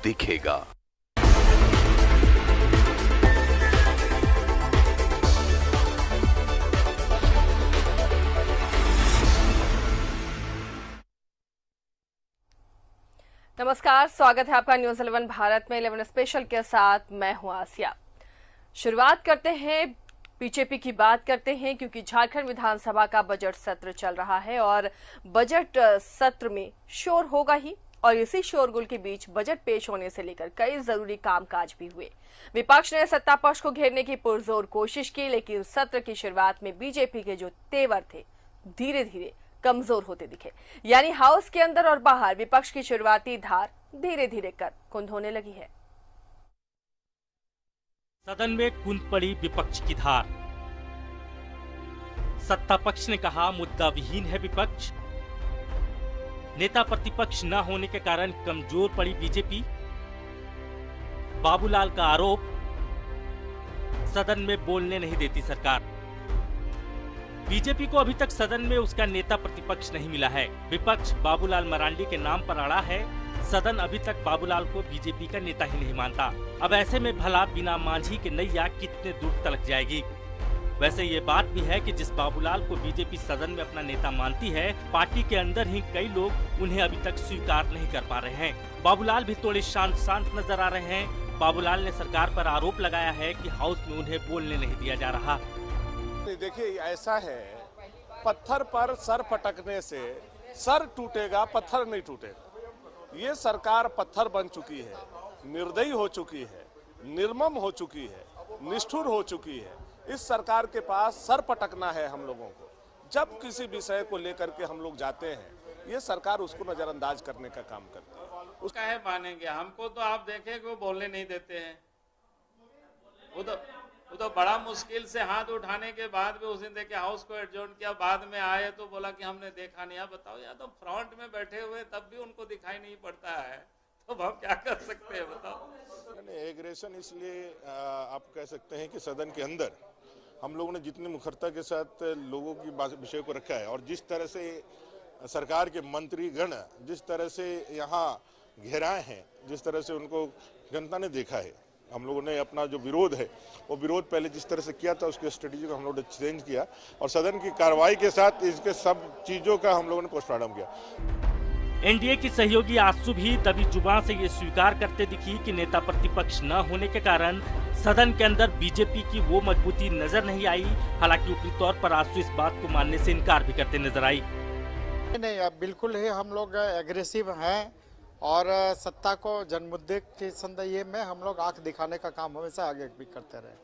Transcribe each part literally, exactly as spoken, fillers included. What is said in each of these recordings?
दिखेगा। नमस्कार, स्वागत है आपका न्यूज इलेवन भारत में इलेवन स्पेशल के साथ मैं हूं आसिया। शुरुआत करते हैं, बीजेपी की बात करते हैं क्योंकि झारखंड विधानसभा का बजट सत्र चल रहा है और बजट सत्र में शोर होगा ही और इसी शोरगुल के बीच बजट पेश होने से लेकर कई जरूरी कामकाज भी हुए। विपक्ष ने सत्ता पक्ष को घेरने की पुरजोर कोशिश की, लेकिन सत्र की शुरुआत में बीजेपी के जो तेवर थे धीरे धीरे कमजोर होते दिखे। यानी हाउस के अंदर और बाहर विपक्ष की शुरुआती धार धीरे धीरे कर कुंद होने लगी है। सदन में कुंद पड़ी विपक्ष की धार। सत्ता पक्ष ने कहा मुद्दा विहीन है विपक्ष। नेता प्रतिपक्ष न होने के कारण कमजोर पड़ी बीजेपी। बाबूलाल का आरोप, सदन में बोलने नहीं देती सरकार। बीजेपी को अभी तक सदन में उसका नेता प्रतिपक्ष नहीं मिला है। विपक्ष बाबूलाल मरांडी के नाम पर अड़ा है। सदन अभी तक बाबूलाल को बीजेपी का नेता ही नहीं मानता। अब ऐसे में भला बिना मांझी के नैया कितने दूर तलक जाएगी। वैसे ये बात भी है कि जिस बाबूलाल को बीजेपी सदन में अपना नेता मानती है, पार्टी के अंदर ही कई लोग उन्हें अभी तक स्वीकार नहीं कर पा रहे हैं। बाबूलाल भी थोड़े शांत शांत नजर आ रहे हैं। बाबूलाल ने सरकार पर आरोप लगाया है कि हाउस में उन्हें बोलने नहीं दिया जा रहा। देखिए, ऐसा है, पत्थर पर सर पटकने से सर टूटेगा, पत्थर नहीं टूटेगा। ये सरकार पत्थर बन चुकी है, निर्दयी हो चुकी है, निर्मम हो चुकी है, निष्ठुर हो चुकी है। इस सरकार के पास सर पटकना है हम लोगों को। जब किसी विषय को लेकर के हम लोग जाते हैं, ये सरकार उसको नजरअंदाज करने का काम करती है। उसका है मानेंगे, हमको तो आप देखें कि वो बोलने नहीं देते हैं। वो तो वो तो बड़ा मुश्किल से हाथ उठाने के बाद भी उस दिन देखे हाउस को एडजॉर्न किया, बाद में आए तो बोला कि हमने देखा नहीं। आप बताओ, या तो फ्रंट में बैठे हुए तब भी उनको दिखाई नहीं पड़ता है, तो हम क्या कर सकते हैं बताओ। एग्रेशन इसलिए आप कह सकते हैं कि सदन के अंदर हम लोगों ने जितनी मुखरता के साथ लोगों की विषय को रखा है और जिस तरह से सरकार के मंत्रीगण जिस तरह से यहाँ घेराए हैं, जिस तरह से उनको जनता ने देखा है, हम लोगों ने अपना जो विरोध है वो विरोध पहले जिस तरह से किया था उसके स्ट्रेटेजी को हम लोगों ने चेंज किया और सदन की कार्रवाई के साथ इसके सब चीजों का हम लोगों ने पोस्टमार्टम किया। एनडीए की सहयोगी आजसू भी दबी जुबान से ये स्वीकार करते दिखी कि नेता प्रतिपक्ष न होने के कारण सदन के अंदर बीजेपी की वो मजबूती नजर नहीं आई। हालांकि ऊपरी तौर पर आजसू इस बात को मानने से इनकार भी करते नजर आई। नहीं, बिल्कुल ही हम लोग एग्रेसिव हैं और सत्ता को जनमुद्दे के संदर्भ में हम लोग आंख दिखाने का काम हमेशा आगे भी करते रहे।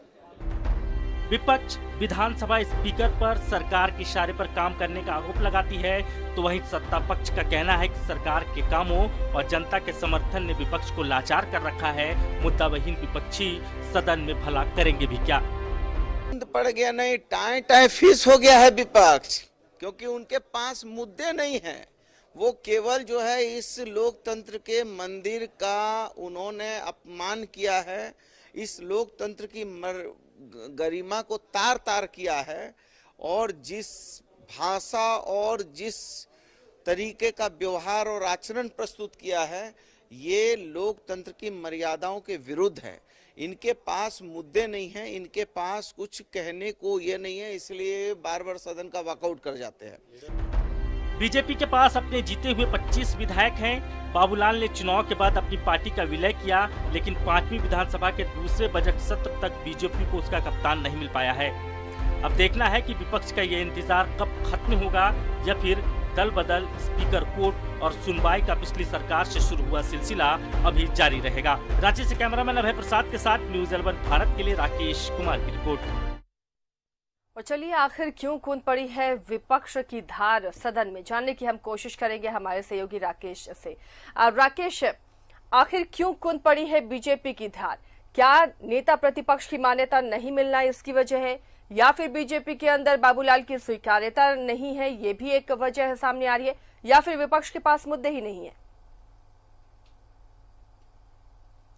विपक्ष विधानसभा स्पीकर पर सरकार के इशारे पर काम करने का आरोप लगाती है, तो वहीं सत्ता पक्ष का कहना है कि सरकार के कामों और जनता के समर्थन ने विपक्ष को लाचार कर रखा है। मुद्दाविहीन विपक्षी सदन में भला करेंगे भी क्या? पड़ गया नहीं, टाई टाई फीस हो गया है विपक्ष, क्योंकि उनके पास मुद्दे नहीं है। वो केवल जो है इस लोकतंत्र के मंदिर का उन्होंने अपमान किया है, इस लोकतंत्र की गरिमा को तार तार किया है और जिस भाषा और जिस तरीके का व्यवहार और आचरण प्रस्तुत किया है, ये लोकतंत्र की मर्यादाओं के विरुद्ध है। इनके पास मुद्दे नहीं हैं, इनके पास कुछ कहने को ये नहीं है, इसलिए बार बार सदन का वॉकआउट कर जाते हैं। बीजेपी के पास अपने जीते हुए पच्चीस विधायक हैं। बाबूलाल ने चुनाव के बाद अपनी पार्टी का विलय किया, लेकिन पांचवी विधानसभा के दूसरे बजट सत्र तक बीजेपी को उसका कप्तान नहीं मिल पाया है। अब देखना है कि विपक्ष का ये इंतजार कब खत्म होगा या फिर दल बदल, स्पीकर कोर्ट और सुनवाई का पिछली सरकार से शुरू हुआ सिलसिला अभी जारी रहेगा। रांची से कैमरामैन अभय प्रसाद के साथ न्यूज इलेवन भारत के लिए राकेश कुमार की रिपोर्ट। और चलिए, आखिर क्यों कूद पड़ी है विपक्ष की धार सदन में, जानने की हम कोशिश करेंगे हमारे सहयोगी राकेश से। राकेश, आखिर क्यों कूद पड़ी है बीजेपी की धार? क्या नेता प्रतिपक्ष की मान्यता नहीं मिलना इसकी वजह है, या फिर बीजेपी के अंदर बाबूलाल की स्वीकार्यता नहीं है, ये भी एक वजह है सामने आ रही है, या फिर विपक्ष के पास मुद्दे ही नहीं है?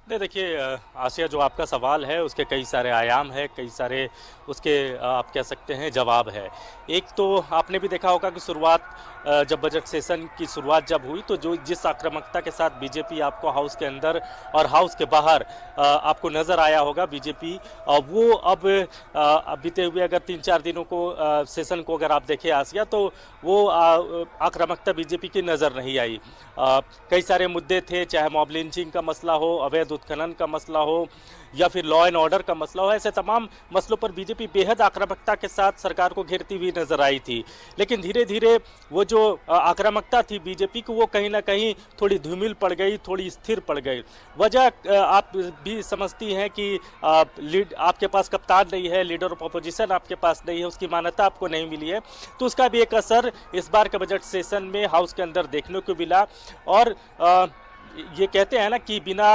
नहीं, देखिए आसिया, जो आपका सवाल है उसके कई सारे आयाम है, कई सारे उसके आप कह सकते हैं जवाब है। एक तो आपने भी देखा होगा कि शुरुआत जब बजट सेशन की शुरुआत जब हुई तो जो जिस आक्रामकता के साथ बीजेपी आपको हाउस के अंदर और हाउस के बाहर आपको नज़र आया होगा, बीजेपी वो अब बीते हुए अगर तीन चार दिनों को सेशन को अगर आप देखें आसिया, तो वो आक्रामकता बीजेपी की नज़र नहीं आई। कई सारे मुद्दे थे, चाहे मॉब लिंचिंग का मसला हो, अवैध उत्खनन का मसला हो, या फिर लॉ एंड ऑर्डर का मसला हो, ऐसे तमाम मसलों पर बीजेपी बेहद आक्रामकता के साथ सरकार को घेरती हुई नजर आई थी। लेकिन धीरे धीरे वो जो आक्रामकता थी बीजेपी को, वो कहीं ना कहीं थोड़ी धूमिल पड़ गई, थोड़ी स्थिर पड़ गई। वजह आप भी समझती हैं कि आप लीड आपके पास कप्तान नहीं है, लीडर ऑफ अपोजिशन आपके पास नहीं है, उसकी मान्यता आपको नहीं मिली है, तो उसका भी एक असर इस बार के बजट सेशन में हाउस के अंदर देखने को मिला। और आ, ये कहते हैं ना कि बिना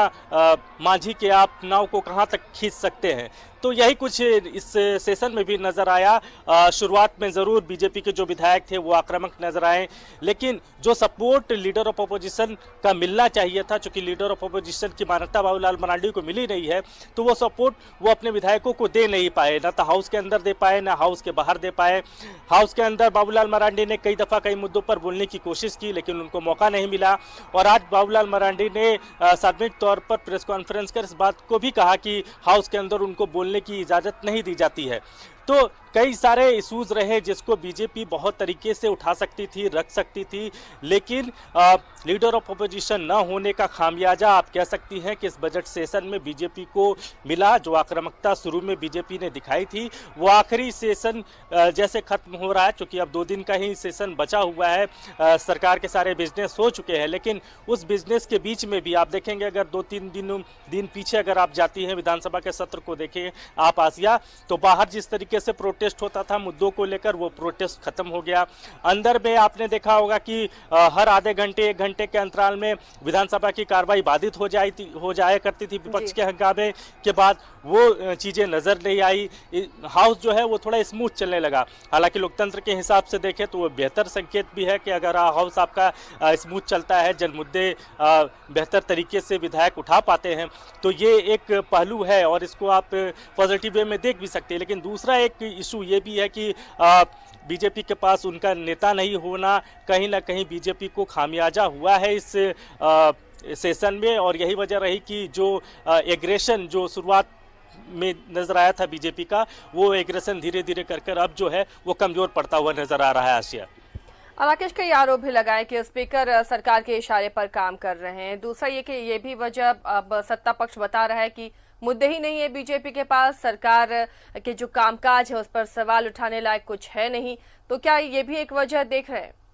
माझी के आप नाव को कहाँ तक खींच सकते हैं, तो यही कुछ इस सेशन में भी नजर आया। शुरुआत में जरूर बीजेपी के जो विधायक थे वो आक्रामक नजर आए, लेकिन जो सपोर्ट लीडर ऑफ अपोजिशन का मिलना चाहिए था, चूंकि लीडर ऑफ अपोजिशन की मान्यता बाबूलाल मरांडी को मिली नहीं है, तो वो सपोर्ट वो अपने विधायकों को दे नहीं पाए, ना तो हाउस के अंदर दे पाए, ना हाउस के बाहर दे पाए। हाउस के अंदर बाबूलाल मरांडी ने कई दफा कई मुद्दों पर बोलने की कोशिश की, लेकिन उनको मौका नहीं मिला। और आज बाबूलाल मरांडी ने सार्वजनिक तौर पर प्रेस कॉन्फ्रेंस कर इस बात को भी कहा कि हाउस के अंदर उनको बोलने की इजाजत नहीं दी जाती है। तो कई सारे इशूज रहे जिसको बीजेपी बहुत तरीके से उठा सकती थी, रख सकती थी, लेकिन आ, लीडर ऑफ अपोजिशन न होने का खामियाजा आप कह सकती हैं कि इस बजट सेशन में बीजेपी को मिला। जो आक्रामकता शुरू में बीजेपी ने दिखाई थी, वो आखिरी सेशन जैसे खत्म हो रहा है, क्योंकि अब दो दिन का ही सेशन बचा हुआ है, आ, सरकार के सारे बिजनेस हो चुके हैं, लेकिन उस बिजनेस के बीच में भी आप देखेंगे, अगर दो तीन दिन दिन पीछे अगर आप जाती हैं, विधानसभा के सत्र को देखें आप आसिया, तो बाहर जिस तरीके से प्रोटेस्ट होता था मुद्दों को लेकर, वो प्रोटेस्ट खत्म हो गया। अंदर में आपने देखा होगा कि आ, हर आधे घंटे एक घंटे के अंतराल में विधानसभा की कार्रवाई बाधित हो जाई थी हो जाया करती थी विपक्ष के हंगामे के बाद, वो चीजें नजर नहीं आई। हाउस जो है वो थोड़ा स्मूथ चलने लगा। हालांकि लोकतंत्र के हिसाब से देखें तो वो बेहतर संकेत भी है कि अगर हाउस आपका स्मूथ चलता है, जन मुद्दे बेहतर तरीके से विधायक उठा पाते हैं, तो ये एक पहलू है और इसको आप पॉजिटिव वे में देख भी सकते हैं। लेकिन दूसरा एक इशू ये भी है कि बीजेपी के पास उनका नेता नहीं होना कहीं ना कहीं बीजेपी को खामियाजा हुआ है इस आ, सेशन में, और यही वजह रही कि जो एग्रेशन जो शुरुआत में नजर आया था बीजेपी का, वो एग्रेशन धीरे धीरे कर कर अब जो है वो कमजोर पड़ता हुआ नजर आ रहा है। आसिया, राकेश कई आरोप भी लगाए कि स्पीकर सरकार के इशारे पर काम कर रहे हैं। दूसरा ये कि ये भी वजह अब सत्ता पक्ष बता रहा है कि मुद्दे ही नहीं है बीजेपी के पास, सरकार के जो कामकाज है उस पर सवाल उठाने लायक कुछ है नहीं, तो क्या ये भी एक वजह देख रहे हैं?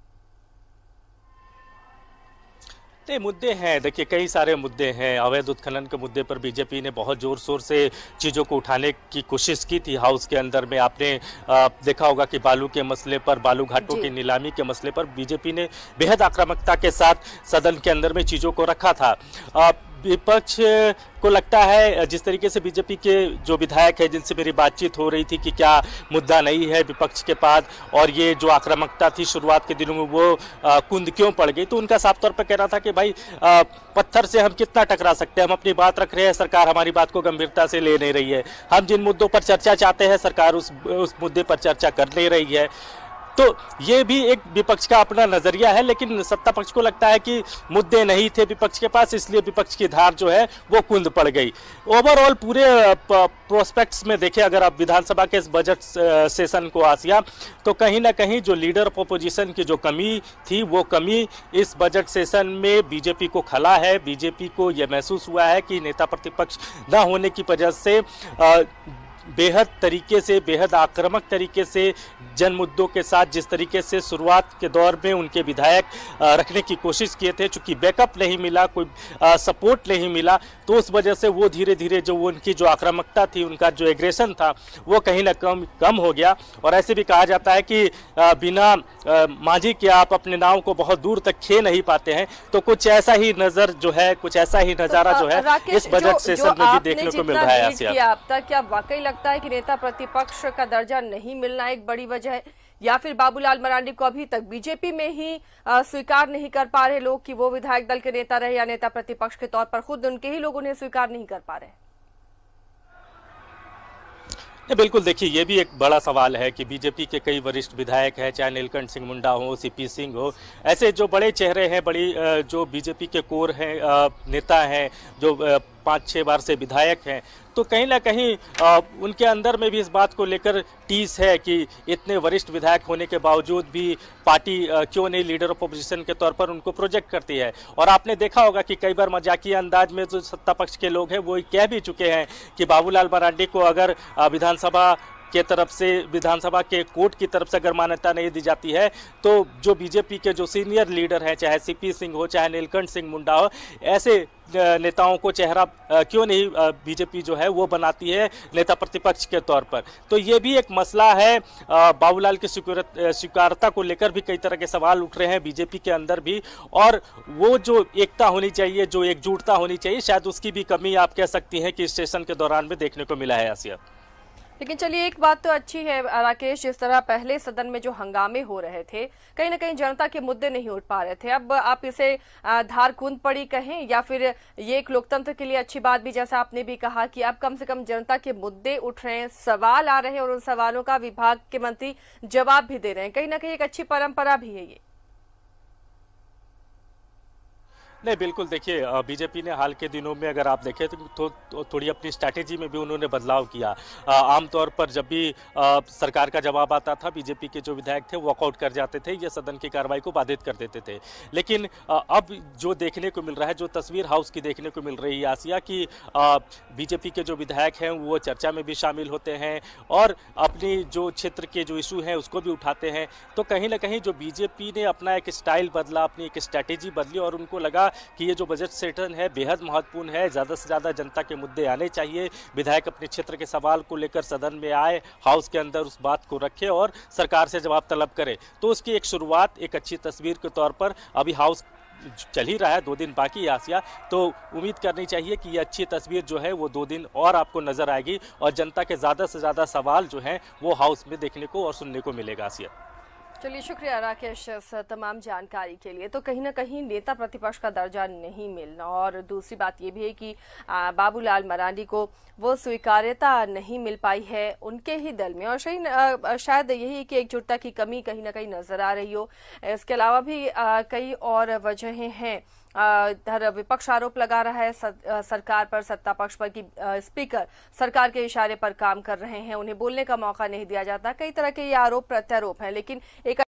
नहीं, मुद्दे हैं, देखिए कई सारे मुद्दे हैं। अवैध उत्खनन के मुद्दे पर बीजेपी ने बहुत जोर शोर से चीज़ों को उठाने की कोशिश की थी। हाउस के अंदर में आपने देखा होगा कि बालू के मसले पर, बालू घाटों की नीलामी के मसले पर बीजेपी ने बेहद आक्रामकता के साथ सदन के अंदर में चीज़ों को रखा था। विपक्ष को लगता है, जिस तरीके से बीजेपी के जो विधायक है जिनसे मेरी बातचीत हो रही थी कि क्या मुद्दा नहीं है विपक्ष के पास, और ये जो आक्रामकता थी शुरुआत के दिनों में वो आ, कुंद क्यों पड़ गई, तो उनका साफ तौर पर कहना था कि भाई आ, पत्थर से हम कितना टकरा सकते हैं, हम अपनी बात रख रहे हैं, सरकार हमारी बात को गंभीरता से ले नहीं रही है, हम जिन मुद्दों पर चर्चा चाहते हैं सरकार उस उस मुद्दे पर चर्चा कर नहीं रही है। तो ये भी एक विपक्ष का अपना नजरिया है, लेकिन सत्ता पक्ष को लगता है कि मुद्दे नहीं थे विपक्ष के पास, इसलिए विपक्ष की धार जो है वो कुंद पड़ गई। ओवरऑल पूरे प्रोस्पेक्ट्स में देखें अगर आप विधानसभा के इस बजट सेशन को आसिया, तो कहीं ना कहीं जो लीडर ऑफ अपोजिशन की जो कमी थी वो कमी इस बजट सेशन में बीजेपी को खला है। बीजेपी को यह महसूस हुआ है कि नेता प्रतिपक्ष न होने की वजह से आ, बेहद तरीके से, बेहद आक्रामक तरीके से जन मुद्दों के साथ जिस तरीके से शुरुआत के दौर में उनके विधायक रखने की कोशिश किए थे, चूंकि बैकअप नहीं मिला, कोई सपोर्ट नहीं मिला, तो उस वजह से वो धीरे धीरे जो उनकी जो आक्रामकता थी, उनका जो एग्रेशन था, वो कहीं ना कम कम हो गया। और ऐसे भी कहा जाता है कि बिना माझी के आप अपने नाव को बहुत दूर तक खे नहीं पाते हैं, तो कुछ ऐसा ही नजर जो है, कुछ ऐसा ही नज़ारा जो है इस बजट सेशन में भी देखने को मिल रहा है। अब तक क्या वाकई लगता लगता है कि नेता प्रतिपक्ष का दर्जा नहीं मिलना एक बड़ी वजह है, या फिर बाबूलाल मरांडी को अभी तक बीजेपी में ही स्वीकार नहीं कर पा रहे लोग कि वो विधायक दल के नेता रहे, या नेता प्रतिपक्ष के तौर पर खुद उनके ही लोग उन्हें स्वीकार नहीं कर पा रहे? बिल्कुल, देखिए ये भी एक बड़ा सवाल है कि बीजेपी के कई वरिष्ठ विधायक हैं, चाहे नीलकंठ सिंह मुंडा हो, सीपी सिंह हो, ऐसे जो बड़े चेहरे हैं, बड़ी जो बीजेपी के कोर हैं, नेता हैं, जो पाँच छः बार से विधायक हैं, तो कहीं ना कहीं आ, उनके अंदर में भी इस बात को लेकर टीस है कि इतने वरिष्ठ विधायक होने के बावजूद भी पार्टी आ, क्यों नहीं लीडर ऑफ अपोजिशन के तौर पर उनको प्रोजेक्ट करती है। और आपने देखा होगा कि कई बार मजाकिया अंदाज में जो सत्ता पक्ष के लोग हैं वो कह भी चुके हैं कि बाबूलाल मरांडी को अगर विधानसभा के तरफ से, विधानसभा के कोर्ट की तरफ से अगर मान्यता नहीं दी जाती है तो जो बीजेपी के जो सीनियर लीडर हैं, चाहे सीपी सिंह हो, चाहे नीलकंठ सिंह मुंडा हो, ऐसे नेताओं को चेहरा क्यों नहीं बीजेपी जो है वो बनाती है नेता प्रतिपक्ष के तौर पर। तो ये भी एक मसला है। बाबूलाल की स्वीकार्यता को लेकर भी कई तरह के सवाल उठ रहे हैं बीजेपी के अंदर भी, और वो जो एकता होनी चाहिए, जो एकजुटता होनी चाहिए, शायद उसकी भी कमी आप कह सकती हैं कि इस सेशन के दौरान में देखने को मिला है। आसिया, लेकिन चलिए एक बात तो अच्छी है राकेश, जिस तरह पहले सदन में जो हंगामे हो रहे थे, कहीं ना कहीं जनता के मुद्दे नहीं उठ पा रहे थे। अब आप इसे धार कूंद पड़ी कहें या फिर ये एक लोकतंत्र के लिए अच्छी बात भी, जैसा आपने भी कहा कि अब कम से कम जनता के मुद्दे उठ रहे हैं, सवाल आ रहे हैं और उन सवालों का विभाग के मंत्री जवाब भी दे रहे हैं, कहीं ना कहीं एक अच्छी परंपरा भी है ये। नहीं, बिल्कुल, देखिए बीजेपी ने हाल के दिनों में अगर आप देखें तो, तो, तो थोड़ी अपनी स्ट्रैटेजी में भी उन्होंने बदलाव किया। आमतौर पर जब भी आ, सरकार का जवाब आता था, बीजेपी के जो विधायक थे वॉकआउट कर जाते थे, ये सदन की कार्रवाई को बाधित कर देते थे। लेकिन आ, अब जो देखने को मिल रहा है, जो तस्वीर हाउस की देखने को मिल रही है आसिया, कि बीजेपी के जो विधायक हैं वो चर्चा में भी शामिल होते हैं और अपनी जो क्षेत्र के जो इशू हैं उसको भी उठाते हैं। तो कहीं ना कहीं जो बीजेपी ने अपना एक स्टाइल बदला, अपनी एक स्ट्रैटेजी बदली और उनको लगा कि ये जो बजट सेशन है बेहद महत्वपूर्ण है, ज़्यादा से ज़्यादा जनता के मुद्दे आने चाहिए, विधायक अपने क्षेत्र के सवाल को लेकर सदन में आए, हाउस के अंदर उस बात को रखे और सरकार से जवाब तलब करे। तो उसकी एक शुरुआत एक अच्छी तस्वीर के तौर पर अभी हाउस चल ही रहा है, दो दिन बाकी है आसिया, तो उम्मीद करनी चाहिए कि ये अच्छी तस्वीर जो है वो दो दिन और आपको नजर आएगी और जनता के ज़्यादा से ज़्यादा सवाल जो हैं वो हाउस में देखने को और सुनने को मिलेगा। आसिया, चलिए शुक्रिया राकेश इस तमाम जानकारी के लिए। तो कहीं ना कहीं नेता प्रतिपक्ष का दर्जा नहीं मिलना, और दूसरी बात ये भी है कि बाबूलाल मरांडी को वो स्वीकार्यता नहीं मिल पाई है उनके ही दल में, और सही शायद यही कि एकजुटता की कमी कहीं ना कहीं नजर आ रही हो। इसके अलावा भी कई और वजहें हैं। इधर विपक्ष आरोप लगा रहा है सरकार पर, सत्ता पक्ष पर, कि स्पीकर सरकार के इशारे पर काम कर रहे हैं, उन्हें बोलने का मौका नहीं दिया जाता। कई तरह के ये आरोप प्रत्यारोप हैं, लेकिन एक